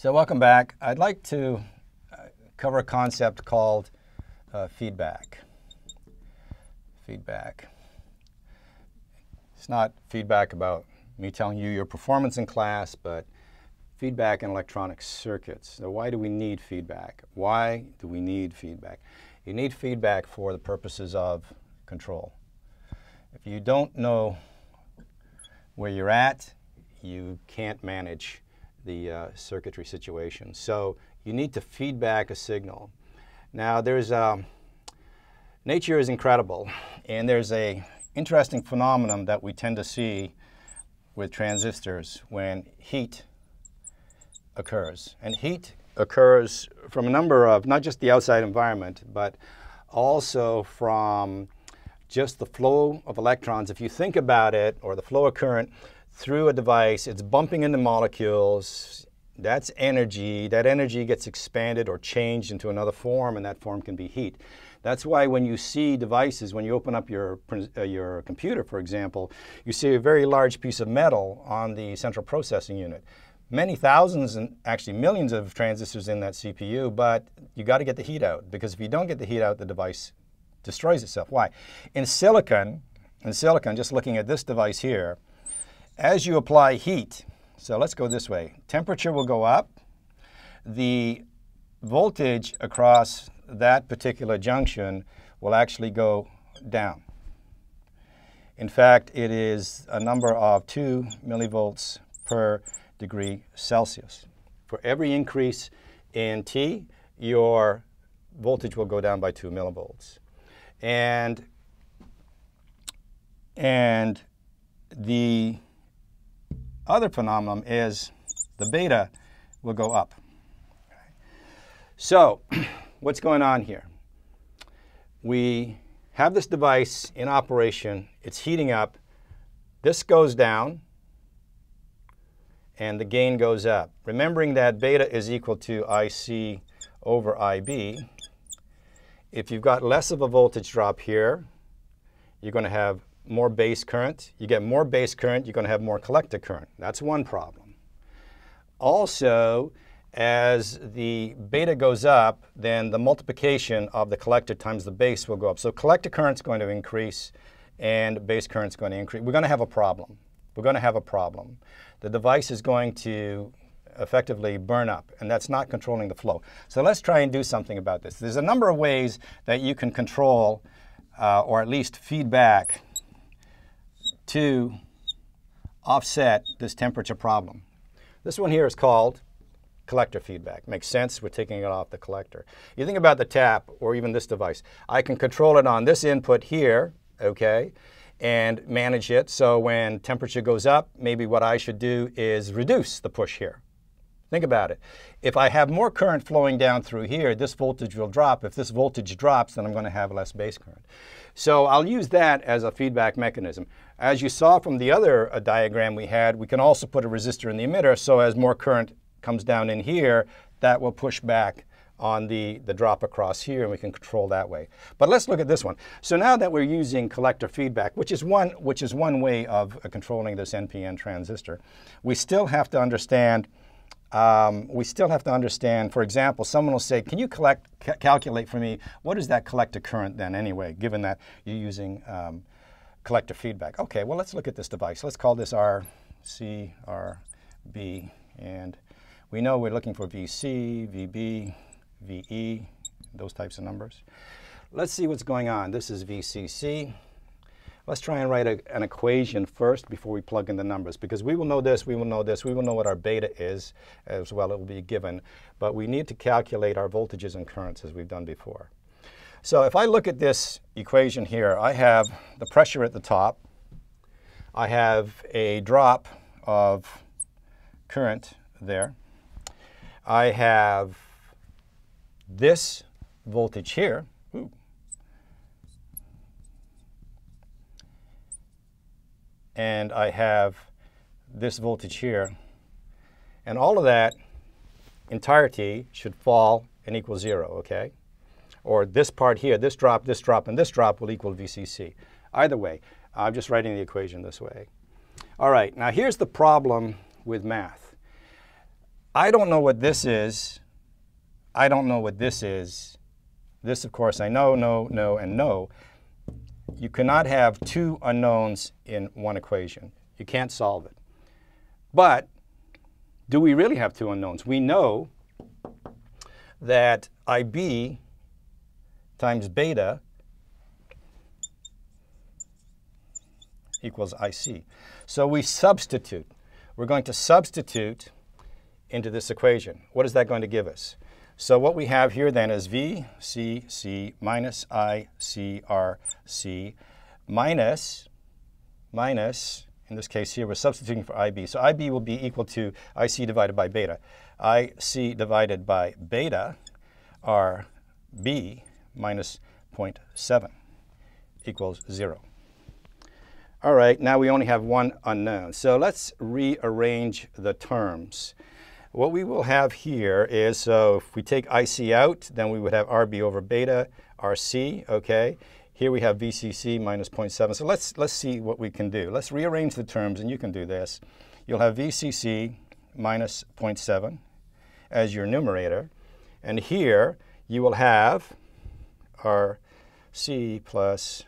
So welcome back. I'd like to cover a concept called feedback. Feedback. It's not feedback about me telling you your performance in class, but feedback in electronic circuits. So why do we need feedback? Why do we need feedback? You need feedback for the purposes of control. If you don't know where you're at, you can't manage the circuitry situation. So you need to feedback a signal. Now nature is incredible, and there's a interesting phenomenon that we tend to see with transistors when heat occurs. And heat occurs from a number of, not just the outside environment, but also from just the flow of electrons. If you think about it, or the flow of current through a device, it's bumping into molecules. That's energy. That energy gets expanded or changed into another form, and that form can be heat. That's why when you see devices, when you open up your computer, for example, you see a very large piece of metal on the central processing unit. Many thousands and actually millions of transistors in that CPU, but you got to get the heat out, because if you don't get the heat out, the device destroys itself. Why? In silicon, just looking at this device here, as you apply heat, so let's go this way, temperature will go up, the voltage across that particular junction will actually go down. In fact, it is a number of 2 millivolts per degree Celsius. For every increase in T, your voltage will go down by 2 millivolts. And the other phenomenon is the beta will go up. So what's going on here? We have this device in operation. It's heating up. This goes down, and the gain goes up. Remembering that beta is equal to IC over IB, if you've got less of a voltage drop here, you're going to have more base current. You get more base current, you're going to have more collector current. That's one problem. Also, as the beta goes up, then the multiplication of the collector times the base will go up. So collector current's going to increase, and base current's going to increase. We're going to have a problem. We're going to have a problem. The device is going to effectively burn up, and that's not controlling the flow. So let's try and do something about this. There's a number of ways that you can control or at least feedback to offset this temperature problem. This one here is called collector feedback. Makes sense, we're taking it off the collector. You think about the tap or even this device. I can control it on this input here, okay, and manage it. So when temperature goes up, maybe what I should do is reduce the push here. Think about it. If I have more current flowing down through here, this voltage will drop. If this voltage drops, then I'm going to have less base current. So I'll use that as a feedback mechanism. As you saw from the other diagram we had, we can also put a resistor in the emitter, so as more current comes down in here, that will push back on the drop across here, and we can control that way. But let's look at this one. So now that we're using collector feedback, which is one way of controlling this NPN transistor, we still have to understand. For example, someone will say, can you calculate for me, what is that collector current then anyway, given that you're using collector feedback? Okay, well, let's look at this device. Let's call this RC, RB, and we know we're looking for VC, VB, VE, those types of numbers. Let's see what's going on. This is VCC. Let's try and write an equation first before we plug in the numbers, because we will know this, we will know this, we will know what our beta is as well. It will be given, but we need to calculate our voltages and currents as we've done before. So if I look at this equation here, I have the pressure at the top. I have a drop of current there. I have this voltage here. Ooh. And I have this voltage here. And all of that entirety should fall and equal 0, okay? Or this part here, this drop, and this drop will equal VCC. Either way, I'm just writing the equation this way. All right, now here's the problem with math. I don't know what this is. I don't know what this is. This, of course, I know, no, no, and no. You cannot have two unknowns in one equation. You can't solve it. But do we really have two unknowns? We know that IB times beta equals IC. So we substitute. We're going to substitute into this equation. What is that going to give us? So what we have here then is VCC minus ICRC minus, in this case here, we're substituting for IB. So IB will be equal to IC divided by beta. IC divided by beta RB minus 0.7 equals 0. All right, now we only have one unknown. So let's rearrange the terms. What we will have here is, so if we take IC out, then we would have RB over beta, RC, okay? Here we have VCC minus 0.7. So let's see what we can do. Let's rearrange the terms, and you can do this. You'll have VCC minus 0.7 as your numerator. And here you will have RC plus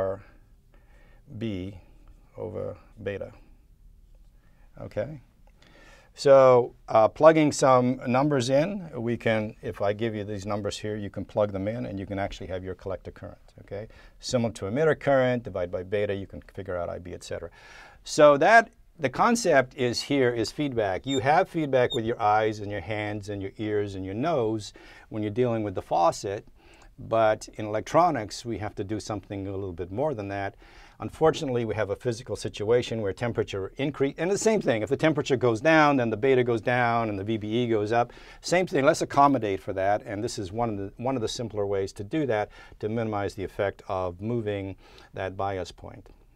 RB over beta, okay? So plugging some numbers in, we can, if I give you these numbers here, you can plug them in and you can actually have your collector current, okay? Similar to emitter current, divide by beta, you can figure out IB, etc. So that, the concept is here is feedback. You have feedback with your eyes and your hands and your ears and your nose when you're dealing with the faucet, but in electronics, we have to do something a little bit more than that. Unfortunately, we have a physical situation where temperature increase, and the same thing, if the temperature goes down, then the beta goes down and the VBE goes up. Same thing, let's accommodate for that, and this is one of the simpler ways to do that to minimize the effect of moving that bias point.